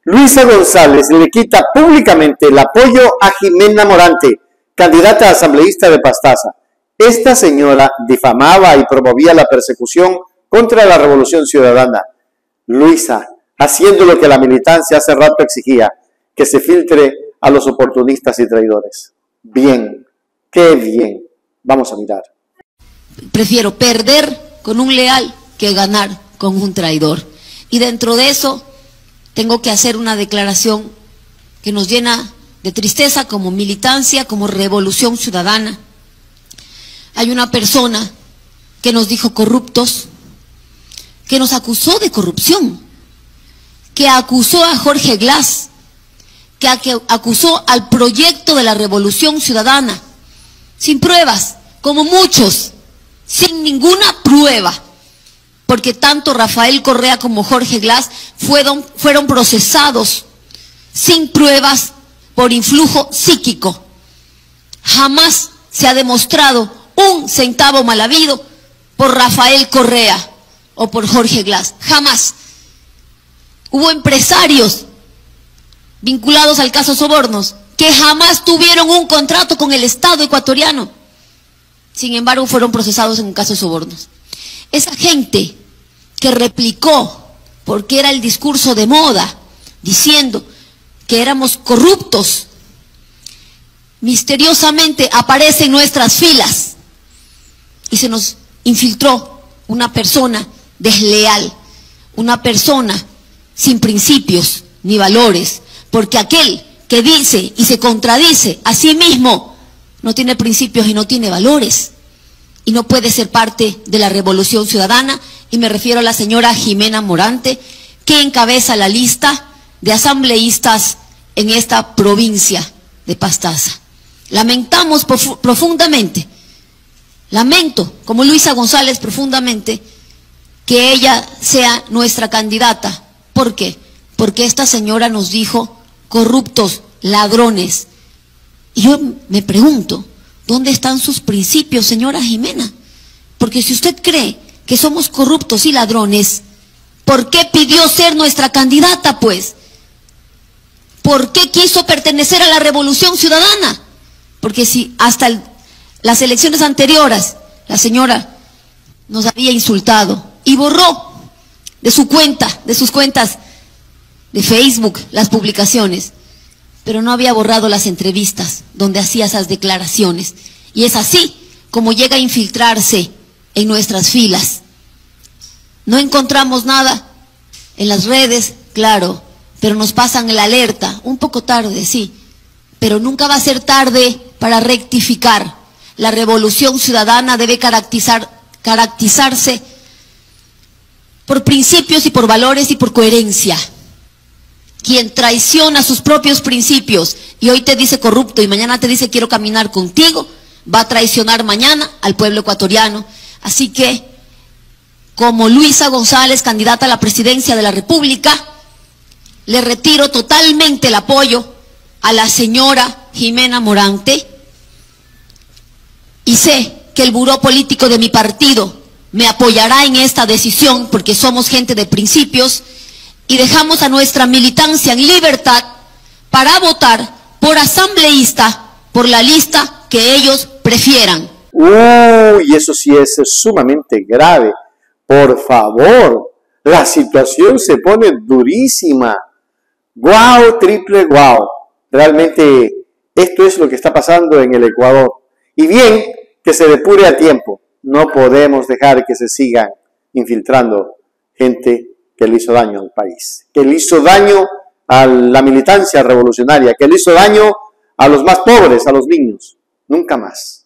Luisa González le quita públicamente el apoyo a Jimena Morante, candidata asambleísta de Pastaza. Esta señora difamaba y promovía la persecución contra la Revolución Ciudadana. Luisa, haciendo lo que la militancia hace rato exigía, que se filtre a los oportunistas y traidores. Bien, qué bien. Vamos a mirar. Prefiero perder con un leal que ganar con un traidor. Y dentro de eso tengo que hacer una declaración que nos llena de tristeza como militancia, como Revolución Ciudadana. Hay una persona que nos dijo corruptos, que nos acusó de corrupción, que acusó a Jorge Glass, que acusó al proyecto de la Revolución Ciudadana, sin pruebas, como muchos, sin ninguna prueba, porque tanto Rafael Correa como Jorge Glass fueron procesados sin pruebas por influjo psíquico. Jamás se ha demostrado un centavo mal habido por Rafael Correa o por Jorge Glass, jamás. Hubo empresarios vinculados al caso Sobornos que jamás tuvieron un contrato con el Estado ecuatoriano. Sin embargo, fueron procesados en un caso de sobornos. Esa gente que replicó, porque era el discurso de moda, diciendo que éramos corruptos, misteriosamente aparece en nuestras filas y se nos infiltró una persona desleal, una persona sin principios ni valores, porque aquel que dice y se contradice a sí mismo no tiene principios y no tiene valores y no puede ser parte de la Revolución Ciudadana. Y me refiero a la señora Jimena Morante, que encabeza la lista de asambleístas en esta provincia de Pastaza. Lamentamos profundamente, lamento como Luisa González profundamente que ella sea nuestra candidata. ¿Por qué? Porque esta señora nos dijo corruptos, ladrones. Y yo me pregunto, ¿dónde están sus principios, señora Jimena? Porque si usted cree que somos corruptos y ladrones, ¿por qué pidió ser nuestra candidata, pues? ¿Por qué quiso pertenecer a la Revolución Ciudadana? Porque si hasta las elecciones anteriores la señora nos había insultado y borró de sus cuentas de Facebook las publicaciones, pero no había borrado las entrevistas donde hacía esas declaraciones. Y es así como llega a infiltrarse en nuestras filas. No encontramos nada en las redes, claro, pero nos pasan la alerta, un poco tarde, sí, pero nunca va a ser tarde para rectificar. La Revolución Ciudadana debe caracterizarse por principios y por valores y por coherencia. Quien traiciona sus propios principios y hoy te dice corrupto y mañana te dice quiero caminar contigo, va a traicionar mañana al pueblo ecuatoriano. Así que, como Luisa González, candidata a la presidencia de la República, le retiro totalmente el apoyo a la señora Jimena Morante y sé que el buró político de mi partido me apoyará en esta decisión porque somos gente de principios y dejamos a nuestra militancia en libertad para votar por asambleísta por la lista que ellos prefieran. Uy, eso sí es sumamente grave. Por favor, la situación se pone durísima. Guau, triple guau. Realmente esto es lo que está pasando en el Ecuador. Y bien, que se depure a tiempo. No podemos dejar que se sigan infiltrando gente que le hizo daño al país, que le hizo daño a la militancia revolucionaria, que le hizo daño a los más pobres, a los niños. Nunca más.